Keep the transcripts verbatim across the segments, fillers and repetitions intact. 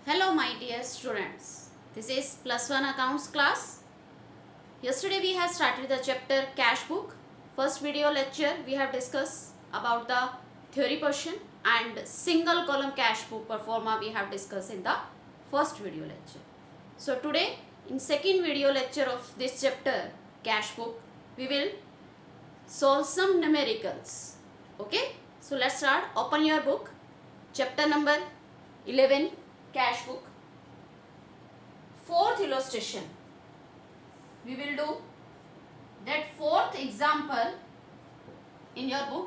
Hello my dear students, this is plus one accounts class. Yesterday we have started the chapter cash book. First video lecture we have discussed about the theory portion and single column cash book performa we have discussed in the first video lecture. So today in second video lecture of this chapter cash book we will solve some numericals. Okay, so let's start. Open your book, chapter number eleven, cash book. Fourth illustration we will do that fourth example in your book.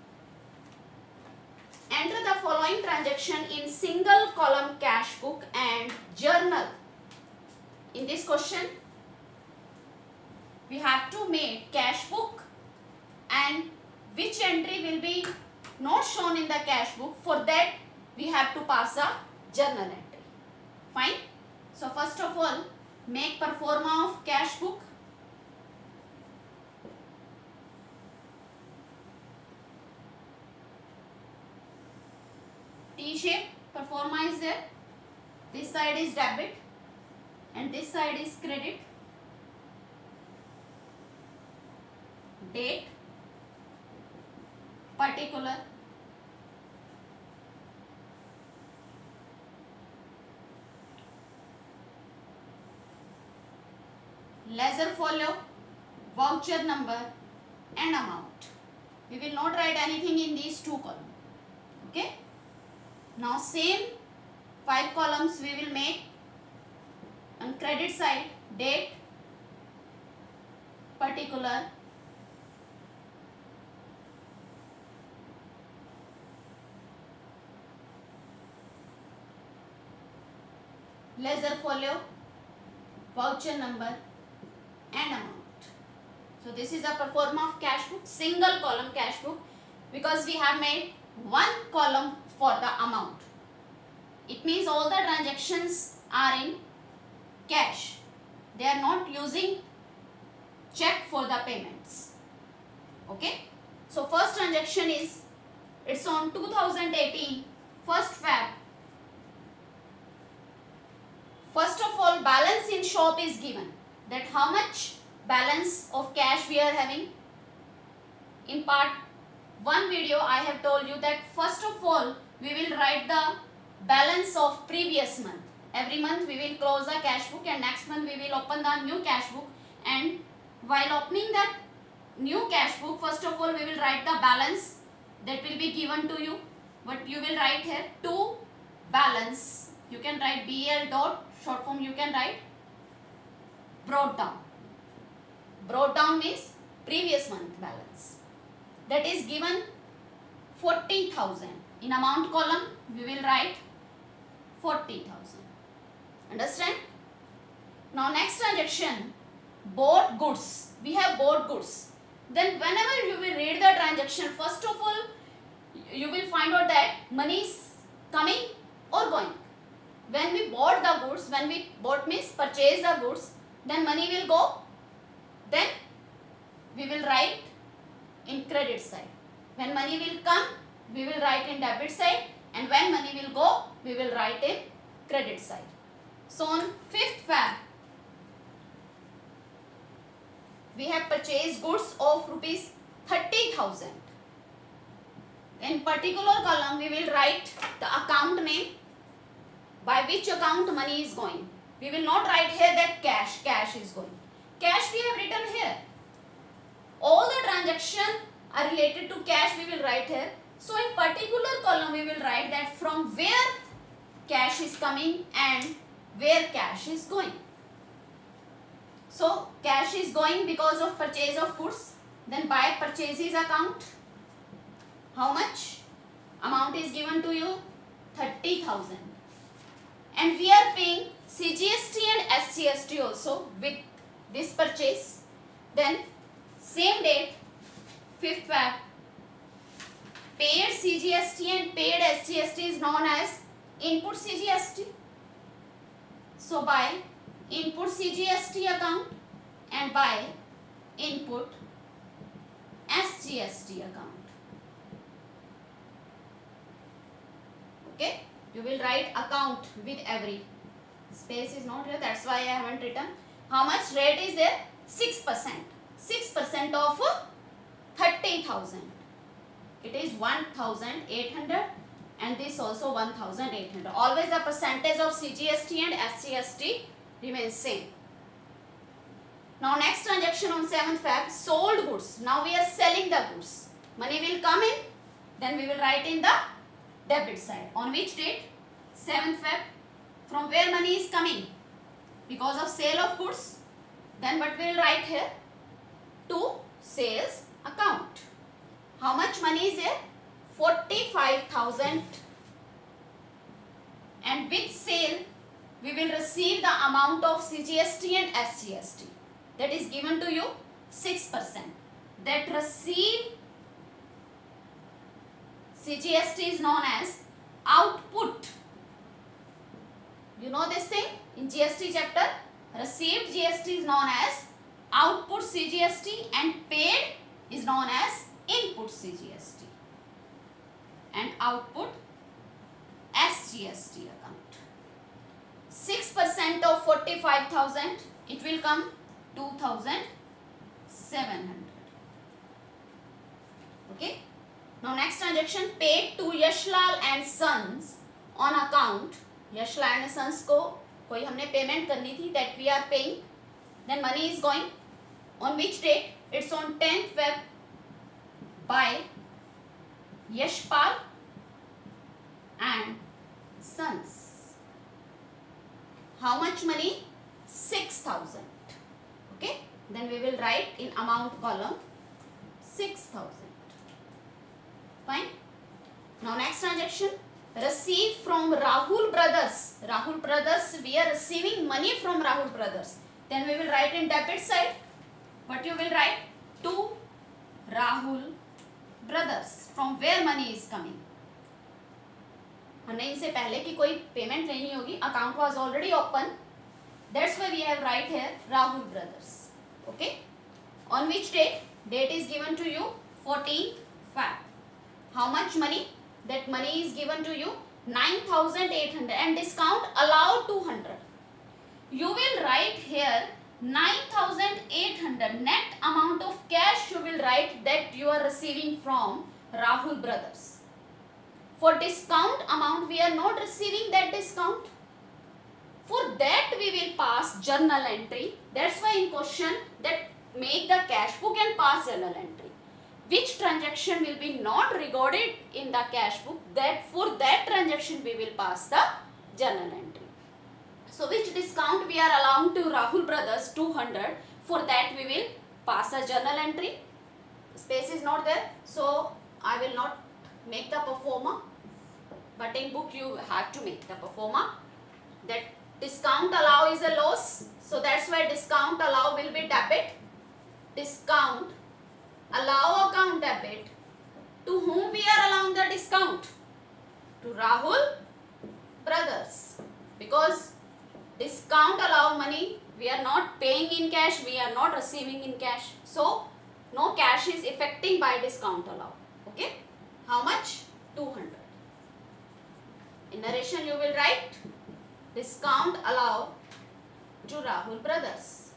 Enter the following transaction in single column cash book and journal. In this question we have to make cash book and which entry will be not shown in the cash book. For that we have to pass a journal entry. Fine. So first of all make performa of cash book. T shape performa is there. This side is debit and this side is credit. Date, particular, ledger folio, voucher number and amount. We will not write anything in these two columns. Okay. Now same five columns we will make. On credit side, date, particular, ledger folio, voucher number and amount. So this is a performa of cash book, single column cash book, because we have made one column for the amount. It means all the transactions are in cash. They are not using check for the payments. Okay. So first transaction is, it's on two thousand eighteen, first Feb. First of all, balance in shop is given. That how much balance of cash we are having. In part one video I have told you that first of all we will write the balance of previous month. Every month we will close the cash book and next month we will open the new cash book, and while opening that new cash book, first of all we will write the balance that will be given to you. But you will write here to balance. You can write B L dot, short form you can write brought down. Brought down means previous month balance. That is given forty thousand. In amount column we will write forty thousand. Understand? Now next transaction, bought goods. We have bought goods. Then whenever you will read the transaction, first of all you will find out that money is coming or going. When we bought the goods, when we bought means purchase the goods, then money will go. Then we will write in credit side. When money will come, we will write in debit side, and when money will go, we will write in credit side. So on fifth Feb, we have purchased goods of rupees thirty thousand. In particular column, we will write the account name, by which account money is going. We will not write here that cash, cash is going. Cash we have written here. All the transactions are related to cash we will write here. So in particular column we will write that from where cash is coming and where cash is going. So cash is going because of purchase of goods. Then by purchases account, how much amount is given to you? thirty thousand. And we are paying C G S T and S G S T also with this purchase. Then same date, fifth Feb, paid C G S T and paid S G S T is known as input C G S T. So by input C G S T account and by input S G S T account. Okay. You will write account with every. Space is not here, that's why I haven't written. How much rate is there? six percent. six percent of thirty thousand. It is one thousand eight hundred and this also one thousand eight hundred. Always the percentage of C G S T and S G S T remains same. Now next transaction on seventh Feb, sold goods. Now we are selling the goods. Money will come in, then we will write in the debit side. On which date? seventh Feb. From where money is coming? Because of sale of goods. Then what we will write here? To sales account. How much money is there? forty-five thousand. And with sale, we will receive the amount of C G S T and S G S T. That is given to you six percent. That receive C G S T is known as output. You know this thing in G S T chapter. Received G S T is known as output C G S T and paid is known as input C G S T and output S G S T account. six percent of forty-five thousand, it will come two thousand seven hundred. Okay. Now next transaction, paid to Yashlal and Sons on account. Yashlal and Sons को कोई हमने payment करनी थी, that we are paying. Then money is going. On which date? It's on tenth Feb by Yashpal and Sons. How much money? six thousand. Okay. Then we will write in amount column six thousand. Fine. Now next transaction, receive from Rahul Brothers. Rahul Brothers, we are receiving money from Rahul Brothers. Then we will write in debit side. What you will write? To Rahul Brothers. From where money is coming? हमने इनसे पहले की कोई payment लेनी होगी. Account was already open. That's why we have write here Rahul Brothers. Okay. On which date? Date is given to you fourteenth Feb. How much money? That money is given to you nine thousand eight hundred and discount allowed two hundred. You will write here nine thousand eight hundred net amount of cash. You will write that you are receiving from Rahul Brothers. For discount amount, we are not receiving that discount. For that we will pass journal entry. That's why in question that make the cash book and pass journal entry. Which transaction will be not recorded in the cash book, that for that transaction we will pass the journal entry. So which discount we are allowing to Rahul Brothers? two hundred. For that we will pass a journal entry. Space is not there, so I will not make the performer, but in book you have to make the performer. That discount allow is a loss, so that's why discount allow will be debit. Discount allow account debit. To whom we are allowing the discount? To Rahul Brothers. Because discount allow money, we are not paying in cash, we are not receiving in cash. So no cash is affecting by discount allow. Okay. How much? two hundred. In narration you will write discount allow to Rahul Brothers.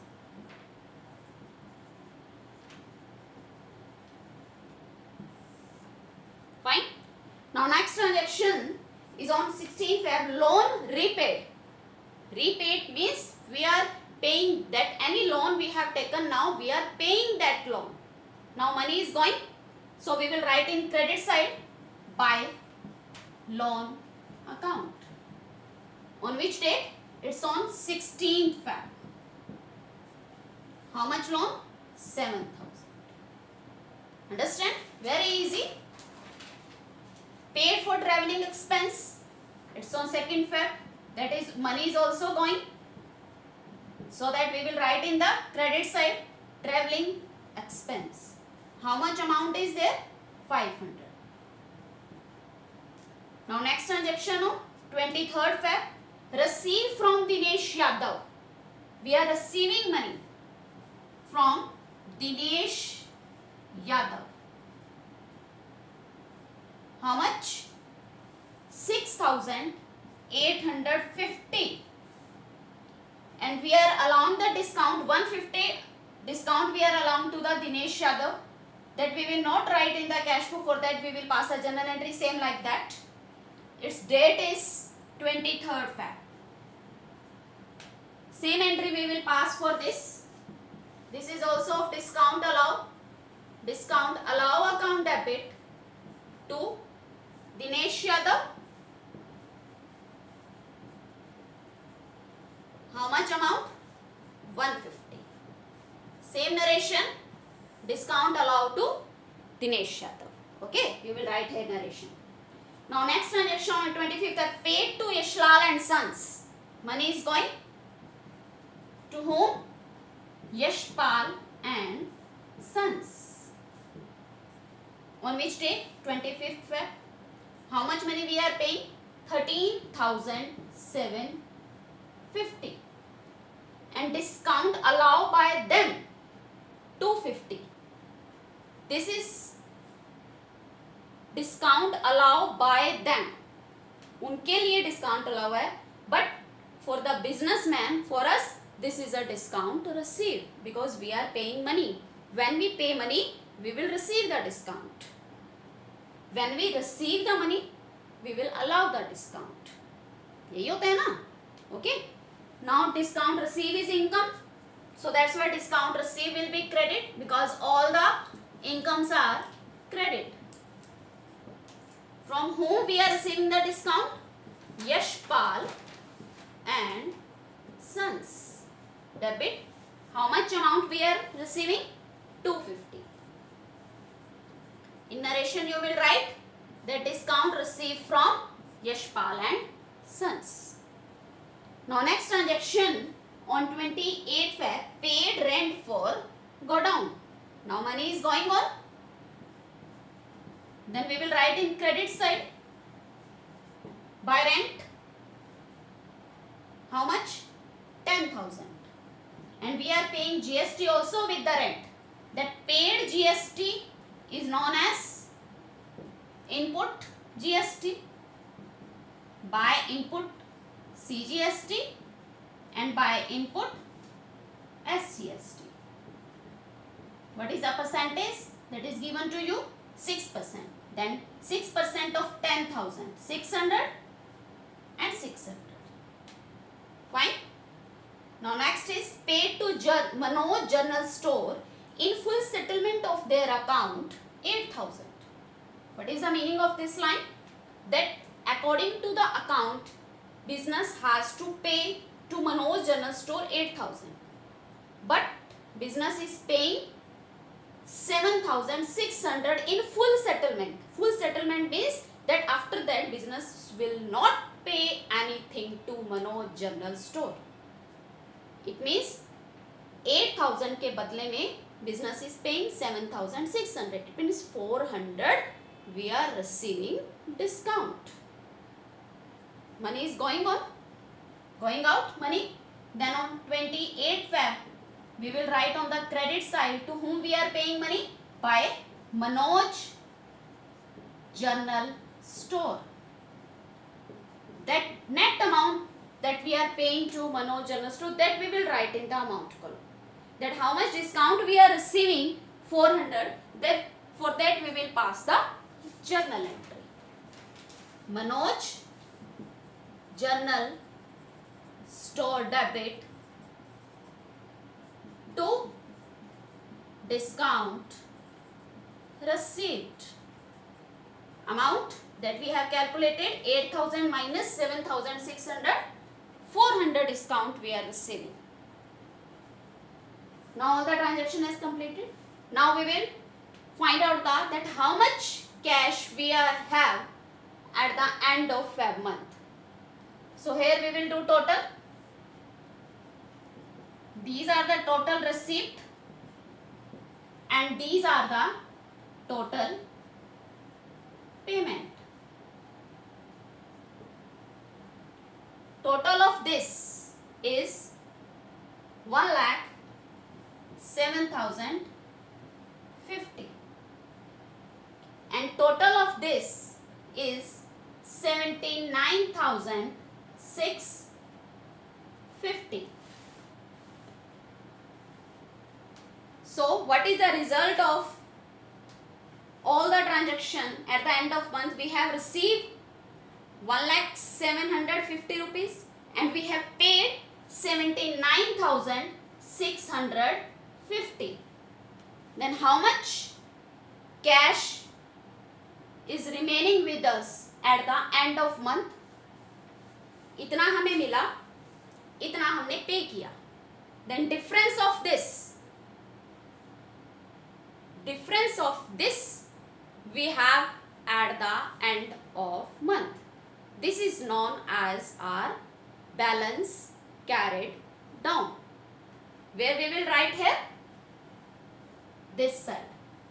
Fine. Now next transaction is on sixteenth Feb. Loan repaid. Repaid means we are paying that any loan we have taken, now we are paying that loan. Now money is going. So we will write in credit side by loan account. On which date? It's on sixteenth Feb. How much loan? seven thousand. Understand? Very easy. Paid for traveling expense. It's on second Feb. That is, money is also going. So that we will write in the credit side traveling expense. How much amount is there? five hundred. Now next transaction on twenty-third Feb. Receive from Dinesh Yadav. We are receiving money from Dinesh Yadav. How much? six thousand eight hundred fifty, and we are allowing the discount one hundred fifty discount we are allowing to the Dinesh Yadav, that we will not write in the cash book. For that we will pass a journal entry same like that. Its date is twenty-third Feb. Same entry we will pass for this. This is also of discount allow. Discount allow account debit to Dinesh Yadav. How much amount? one hundred fifty. Same narration. Discount allowed to Dinesh Yadav. Okay, you will write here narration. Now next transaction on twenty-fifth, that paid to Yashlal and Sons. Money is going to whom? Yashpal and Sons. On which day? twenty-fifth Feb. How much money we are paying? thirteen thousand seven hundred fifty. And discount allowed by them two hundred fifty. This is discount allowed by them. उनके लिए discount allowed है, but for the businessman, for us, this is a discount received because we are paying money. When we pay money, we will receive the discount. When we receive the money, we will allow the discount. यही होता है ना? Okay. Now discount receive is income. So that's why discount receive will be credit, because all the incomes are credit. From whom we are receiving the discount? Yashpal and Sons. Debit. How much amount we are receiving? two hundred fifty. In narration you will write the discount received from Yashpal and Sons. Now next transaction on twenty-eighth Feb, paid rent for godown. Now money is going on. Then we will write in credit side. By rent, how much? ten thousand. And we are paying G S T also with the rent. That paid G S T is known as input G S T. By input C G S T and by input S G S T. What is the percentage that is given to you? six percent. Then six percent of ten thousand. six hundred and six hundred. Fine. Now next is paid to Manoj General Store in full settlement of their account eight thousand. What is the meaning of this line? That according to the account, business has to pay to Manoj General Store eight thousand. But business is paying seven thousand six hundred in full settlement. Full settlement means that after that business will not pay anything to Manoj General Store. It means eight thousand के बदले में business is paying seven thousand six hundred. It means four hundred we are receiving discount. Money is going on, going out money. Then on twenty-eighth Feb, we will write on the credit side to whom we are paying money? By Manoj General Store. That net amount that we are paying to Manoj General Store, that we will write in the amount column. That how much discount we are receiving? four hundred. That for that we will pass the journal entry. Manoj General Store debit to discount received. Amount that we have calculated eight thousand minus seven thousand six hundred, four hundred discount we are receiving. Now all the transaction is completed. Now we will find out that, that how much cash we are have at the end of Feb month. So here we will do total. These are the total receipt and these are the total payment. Total of this is one lakh seven thousand fifty and total of this is seventy-nine thousand six hundred fifty. So what is the result of all the transaction? At the end of month we have received one lakh seven hundred fifty rupees and we have paid seventy-nine thousand six hundred fifty. Then how much cash is remaining with us at the end of month? इतना हमें मिला, इतना हमने पे किया. Then difference of this, difference of this we have at the end of month. This is known as our balance carried down. Where we will write here? This side.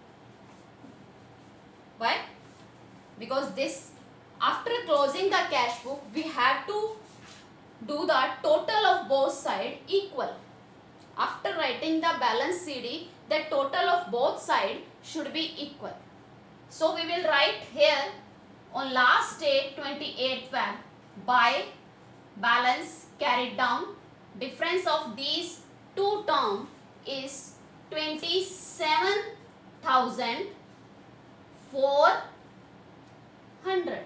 Why? Because this, after closing the cash book, we have to do the total of both sides equal. After writing the balance C D, the total of both sides should be equal. So we will write here on last day twenty-eighth Feb by balance carried down. Difference of these two terms is twenty-seven thousand four hundred.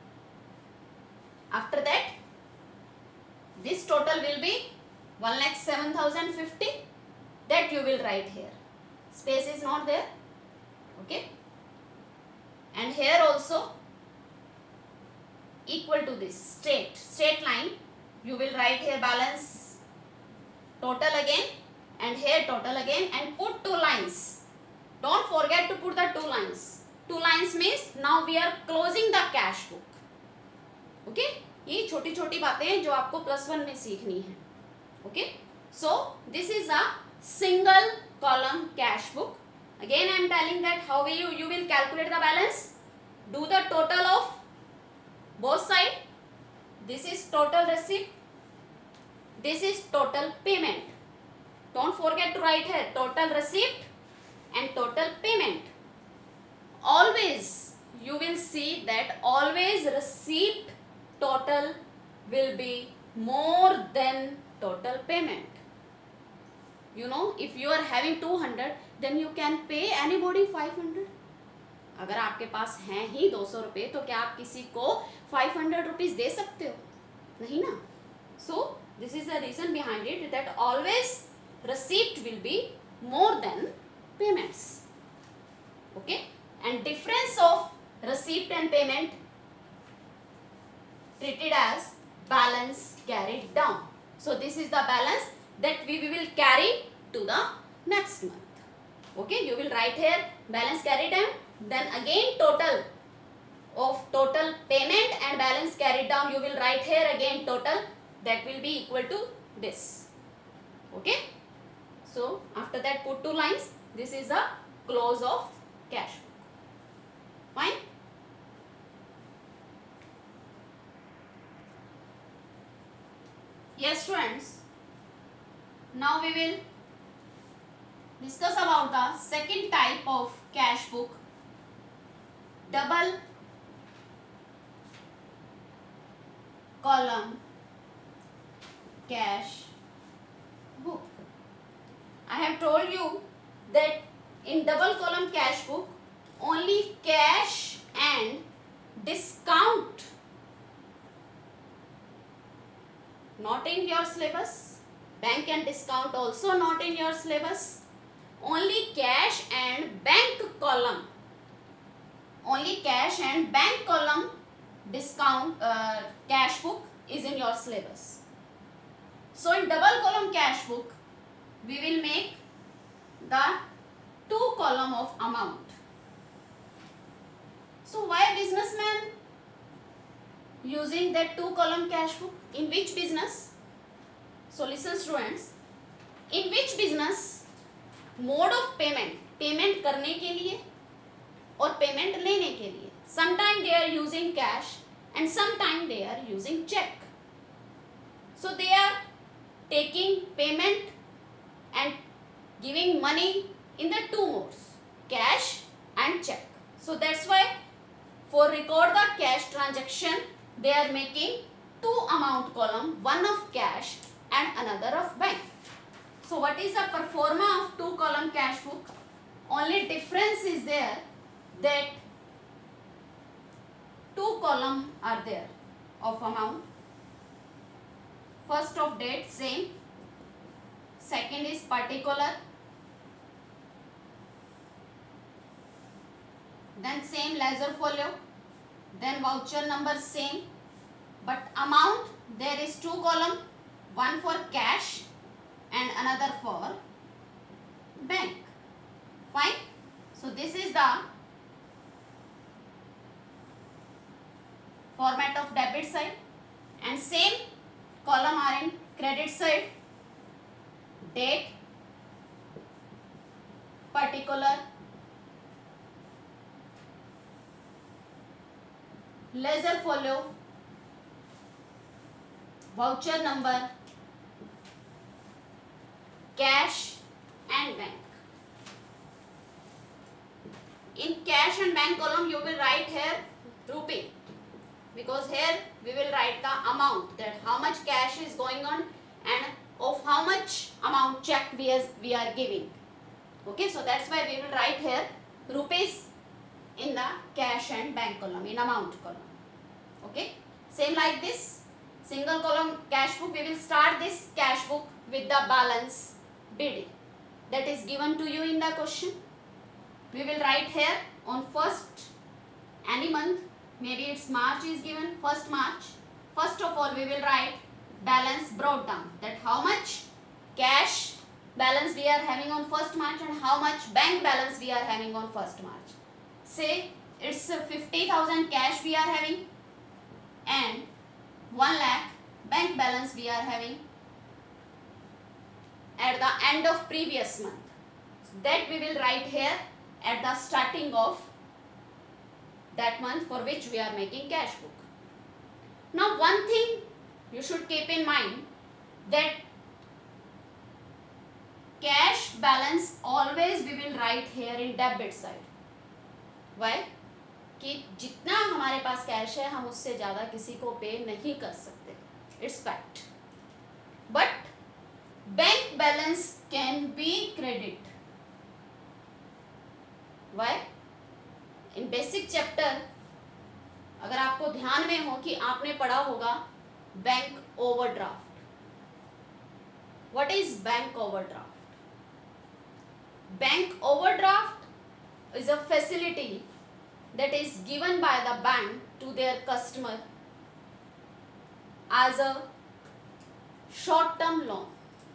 After that, this total will be one lakh seven thousand fifty. That you will write here. Space is not there. Okay. And here also equal to this straight straight line. You will write here balance total again and here total again and put two lines. Don't forget to put the two lines. Two lines means now we are closing the cash book. Okay? ये छोटी छोटी बातें हैं जो आपको plus one में सीखनी है. Okay? So this is a single column cash book. Again I am telling that how will you you will calculate the balance. Do the total of both sides. This is total receipt. This is total payment. Don't forget to write here total receipt and total payment. Always you will see that always receipt total will be more than total payment. You know, if you are having two hundred, then you can pay anybody five hundred. अगर आपके पास हैं ही दो सौ रुपये तो क्या आप किसी को five hundred रुपीस दे सकते हो? नहीं ना. So this is the reason behind it, that always receipt will be more than payments. Okay? And difference of receipt and payment treated as balance carried down. So this is the balance that we will carry to the next month. Okay, you will write here balance carried down, then again total of total payment and balance carried down you will write here again total, that will be equal to this. Okay, so after that put two lines. This is the close of cash book. Fine. Yes students, now we will discuss about the second type of cash book, double column cash book. I have told you that in double column cash book only cash and discount not in your syllabus, bank and discount also not in your syllabus, only cash and bank column, only cash and bank column discount uh, cash book is in your syllabus. So in double column cash book we will make the two column of amount. So why businessman using that two column cash book? In which business? So listen students, in which business mode of payment, payment करने के लिए और payment लेने के लिए, sometime they are using cash and sometime they are using check. So they are taking payment and giving money in the two modes, cash and check. So that's why for record the cash transaction they are making two amount column, one of cash and another of bank. So what is the pro forma of two column cash book? Only difference is there that two column are there of amount. First of date same, second is particular, then same ledger folio, then voucher number same, but amount there is two column, one for cash and another for bank. Fine. So this is the format of debit side, and same column are in credit side, date, particular, ledger folio, voucher number, cash and bank. In cash and bank column you will write here rupee, because here we will write the amount, that how much cash is going on and of how much amount check we, as, we are giving. Okay, so that's why we will write here rupees in the cash and bank column, in amount column. Okay, same like this single column cash book, we will start this cash book with the balance B D that is given to you in the question. We will write here on first any month, maybe it's March is given, first March. First of all we will write balance brought down, that how much cash balance we are having on first March and how much bank balance we are having on first March. Say it's fifty thousand cash we are having and one lakh bank balance we are having at the end of previous month. So that we will write here at the starting of that month for which we are making cash book. Now one thing you should keep in mind, that cash balance always we will write here in debit side. Why? कि जितना हमारे पास cash है हम उससे ज़्यादा किसी को पे नहीं कर सकते, it's fact. But bank balance can be credit. Why? In basic chapter अगर आपको ध्यान में हो कि आपने पढ़ा होगा bank overdraft. What is bank overdraft? Bank overdraft is a facility that is given by the bank to their customer as a short term loan.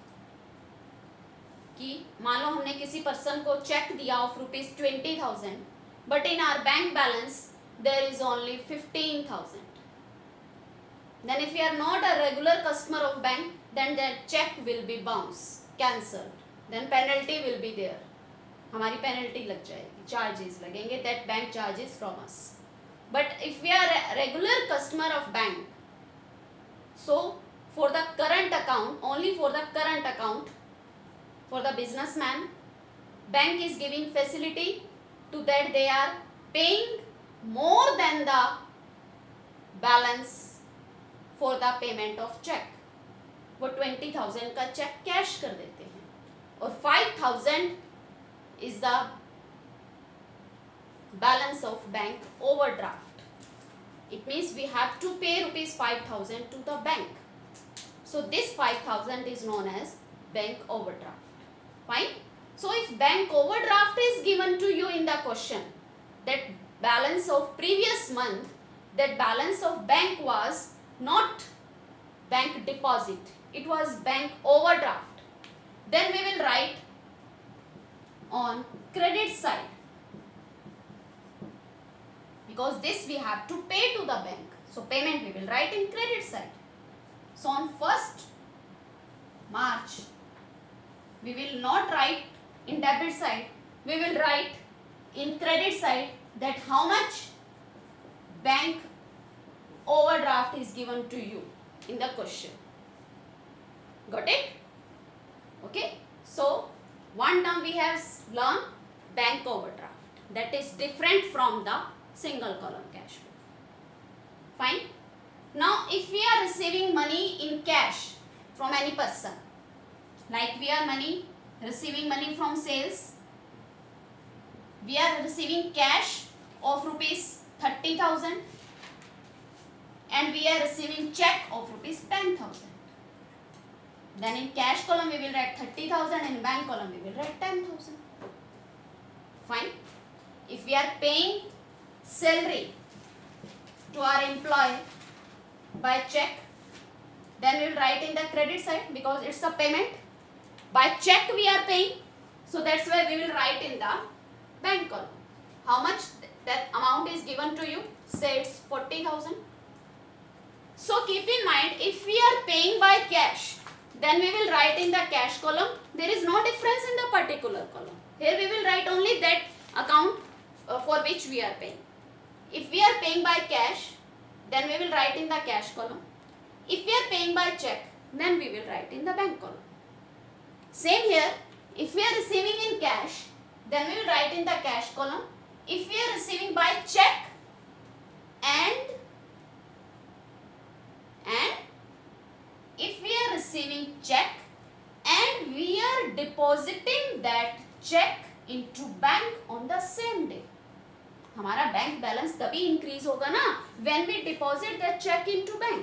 कि मान लो हमने किसी पर्सन को चेक दिया of rupees twenty thousand, but in our bank balance there is only fifteen thousand. Then if you are not a regular customer of bank, then that check will be bounced, cancelled. Then penalty will be there. हमारी penalty लग जाएगी, charges लगेंगे, that bank charges from us. But if we are regular customer of bank, so for the current account, only for the current account, for the businessman, bank is giving facility to that they are paying more than the balance for the payment of cheque. वो twenty thousand का cheque cash कर देते हैं और five thousand is the balance of bank overdraft. It means we have to pay rupees five thousand to the bank. So this five thousand is known as bank overdraft. Fine. So if bank overdraft is given to you in the question, that balance of previous month, that balance of bank was not bank deposit, it was bank overdraft, then we will write on credit side, because this we have to pay to the bank, so payment we will write in credit side. So on first March we will not write in debit side, we will write in credit side that how much bank overdraft is given to you in the question. Got it? Okay, so one term we have learned, bank overdraft, that is different from the single column cash flow. Fine. Now if we are receiving money in cash from any person, like we are money receiving money from sales, we are receiving cash of rupees thirty thousand and we are receiving check of rupees ten thousand. Then in cash column we will write thirty thousand and in bank column we will write ten thousand. Fine. If we are paying salary to our employee by check, then we will write in the credit side because it's a payment. By check we are paying, so that's why we will write in the bank column. How much that amount is given to you? Say it's forty thousand. So keep in mind, if we are paying by cash, then we will write in the cash column. There is no difference in the particular column. Here we will write only that account uh, for which we are paying. If we are paying by cash, then we will write in the cash column. If we are paying by check, then we will write in the bank column. Same here, if we are receiving in cash, then we will write in the cash column. If we are receiving by check and and if we are receiving check and we are depositing that check into bank on the same day, हमारा bank balance तभी increase होगा ना when we deposit that check into bank.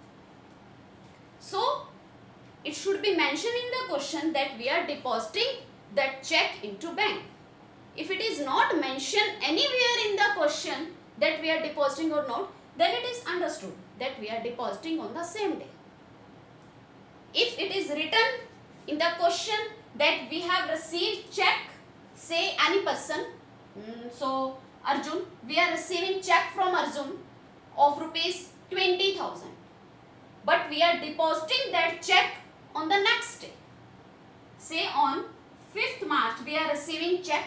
So it should be mentioned in the question that we are depositing that check into bank. If it is not mentioned anywhere in the question that we are depositing or not, then it is understood that we are depositing on the same day. If it is written in the question that we have received check, say any person, mm, so Arjun, we are receiving check from Arjun of rupees twenty thousand, but we are depositing that check on the next day. Say on fifth March we are receiving check,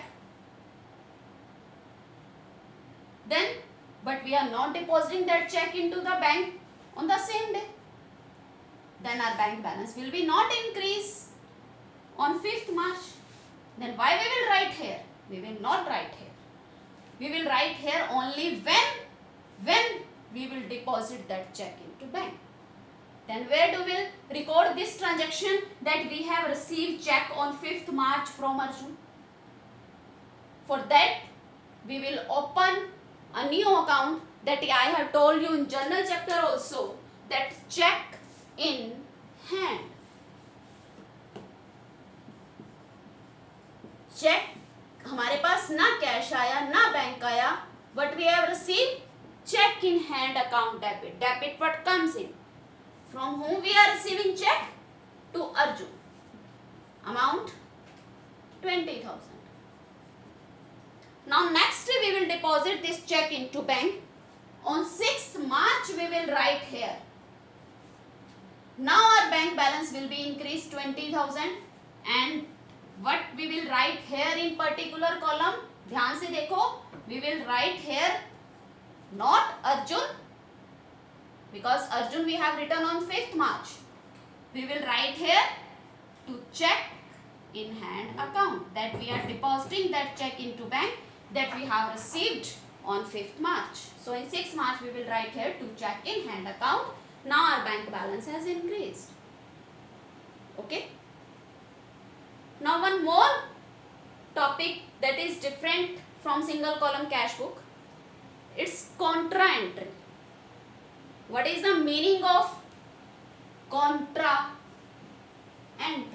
then but we are not depositing that check into the bank on the same day, then our bank balance will be not increase on fifth March. Then why we will write here? We will not write here. We will write here only when when we will deposit that check into bank. Then where do we record this transaction that we have received check on fifth March from Arjun? For that we will open a new account that I have told you in journal chapter also, that check in hand. Check हमारे पास ना cash आया ना bank आया, but we have received check in hand account debit. Debit what comes in? From whom we are receiving check? To Arjun. Amount twenty thousand. Now next we will deposit this check into bank. On sixth March we will write here. Now our bank balance will be increased twenty thousand, and what we will write here in particular column, ध्यान से देखो, we will write here not Arjun, because Arjun we have written on fifth March. We will write here to check in hand account, that we are depositing that check into bank that we have received on fifth March. So in sixth March we will write here to check in hand account. Now our bank balance has increased. Okay. Now one more topic that is different from single column cash book. It's contra entry. What is the meaning of contra entry?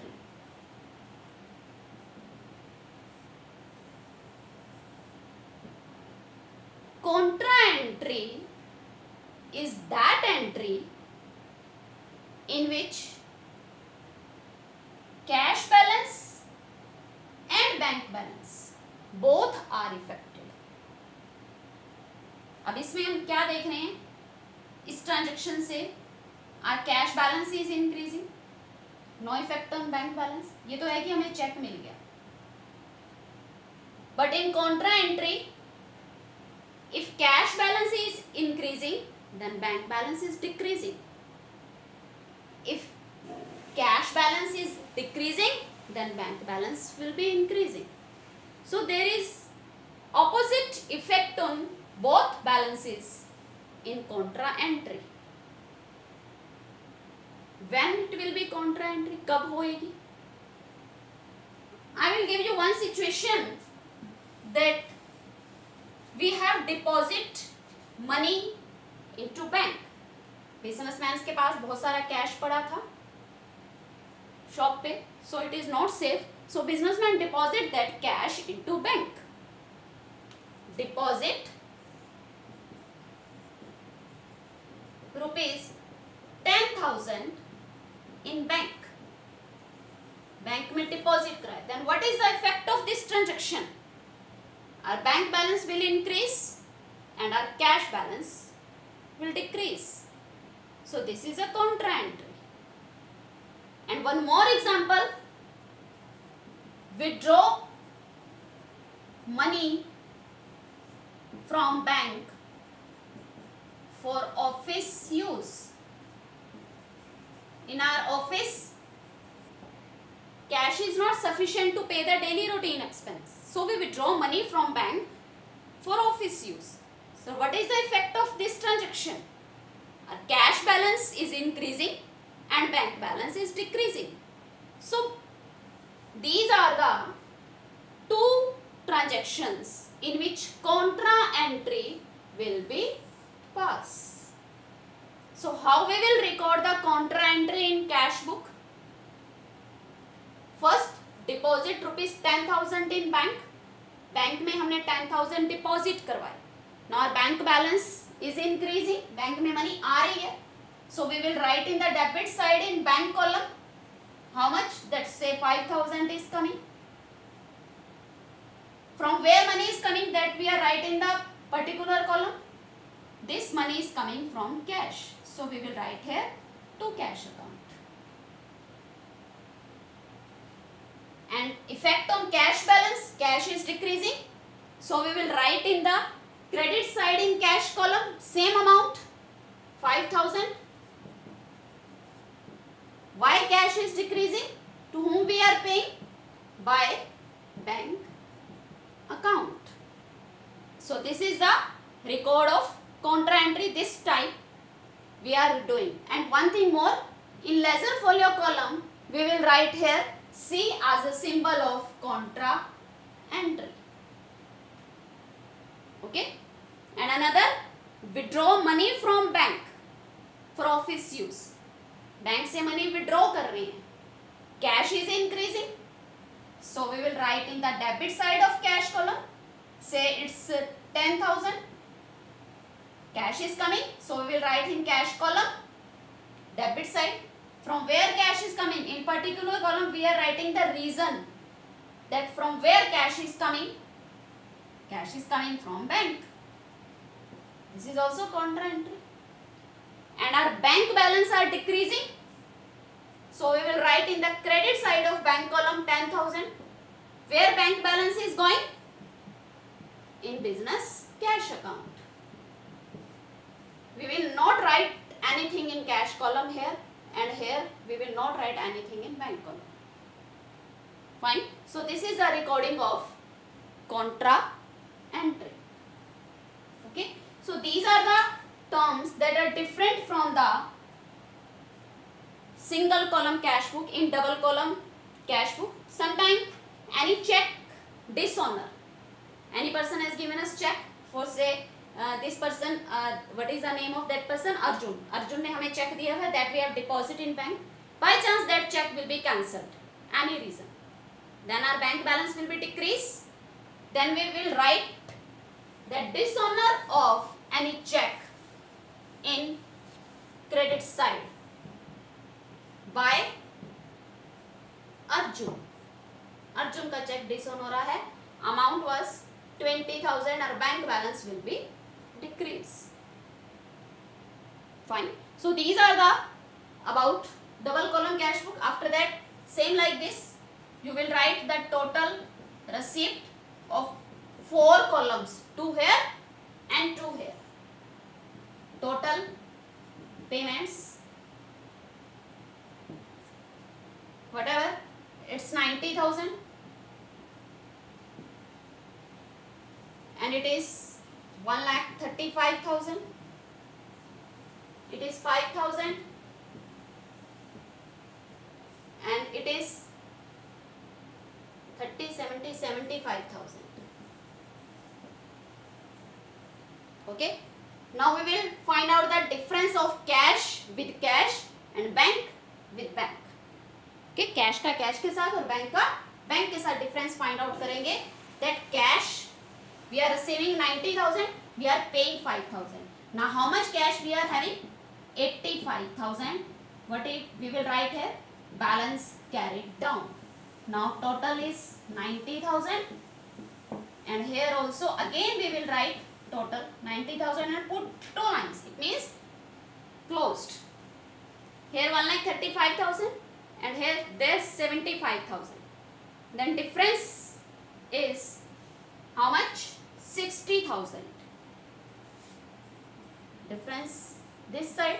Contra entry is that entry in which cash balance and bank balance both are affected. अब इसमें हम क्या देख रहे हैं? इस transaction से our cash balance is increasing, no effect on bank balance. ये तो है कि हमें चेक मिल गया. But in contra entry, if cash balance is increasing, then bank balance is decreasing. If cash balance is decreasing, then bank balance will be increasing. So there is opposite effect on both balances in contra entry. When it will be contra entry? कब होएगी? I will give you one situation that we have deposit money into bank. Businessman के पास बहुत सारा cash पड़ा था shop पे, so it is not safe. So businessman deposit that cash into bank. Deposit rupees ten thousand in bank. Bank में deposit कराए. Then what is the effect of this transaction? Our bank balance will increase and our cash balance will decrease. So this is a contra entry. And one more example, withdraw money from bank for office use. In our office, cash is not sufficient to pay the daily routine expense. So we withdraw money from bank for office use. So what is the effect of this transaction? Our cash balance is increasing and bank balance is decreasing. So these are the two transactions in which contra entry will be passed. So how we will record the contra entry in cash book? First, deposit rupees ten thousand in bank. Bank में हमने ten thousand deposit करवाए. Now our bank balance is increasing. Bank में money आ रही है. So we will write in the debit side in bank column how much? That say five thousand is coming. From where money is coming, that we are writing the particular column. This money is coming from cash. So we will write here to cash account. And effect on cash balance, cash is decreasing. So we will write in the credit side in cash column same amount five thousand. Why cash is decreasing? To whom we are paying? By bank account. So this is the record of contra entry. This type we are doing. And one thing more, in ledger folio column we will write here C as a symbol of contra entry. Okay. And another, withdraw money from bank for office use. Bank से money withdraw कर रहे हैं. Cash is increasing. So we will write in the debit side of cash column से it's ten thousand. Cash is coming. So we will write in cash column debit side. From where cash is coming, in particular column we are writing the reason that from where cash is coming. Cash is coming from bank. This is also contra entry. And our bank balance are decreasing. So we will write in the credit side of bank column ten thousand. Where bank balance is going? In business cash account. We will not write anything in cash column here, and here we will not write anything in bank column. Fine. So this is the recording of contra entry. Okay. So these are the terms that are different from the single column cash book in double column cash book. Sometimes any check dishonor, any person has given us check for say uh, this person, uh, what is the name of that person? Arjun. Arjun ने हमें check दिया है that we have deposit in bank. By chance that check will be cancelled, any reason, then our bank balance will be decreased. Then we will write the dishonor of any check in credit side by Arjun. Arjun का check disown हो रहा है. Amount was twenty thousand. Our bank balance will be decreased. Fine. So these are the about double column cash book. After that, same like this, you will write the total receipt of four columns, two here and two here. Total payments, whatever, it's ninety thousand, and it is one lakh thirty-five thousand. It is five thousand, it is thirty, seventy, seventy-five thousand. Okay. Now we will find out the difference of cash with cash and bank with bank. Okay, cash का cash के साथ और bank का bank के साथ difference find out करेंगे. That cash we are receiving ninety thousand, we are paying five thousand. Now how much cash we are having? eighty-five thousand. What if we will write here? Balance carried down. Now total is ninety thousand, and here also again we will write total ninety thousand and put two lines. It means closed. Here one line thirty-five thousand and here there's seventy-five thousand. Then difference is how much? sixty thousand. Difference this side.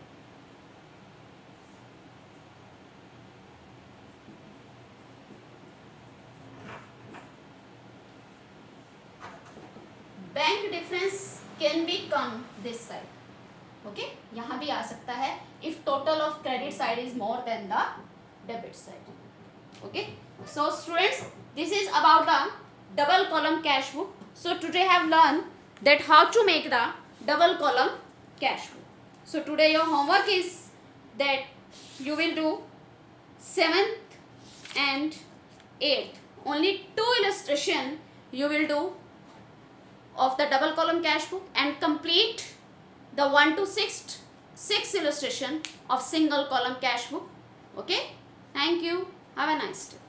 Bank difference can be come this side. Okay, यहाँ भी आ सकता है if total of credit side is more than the debit side. Okay, so students, this is about the double column cash book. So today I have learned that how to make the double column cash book. So today your homework is that you will do seventh and eighth. Only two illustration you will do of the double column cash book and complete the one to six six illustration of single column cash book. Okay, thank you, have a nice day.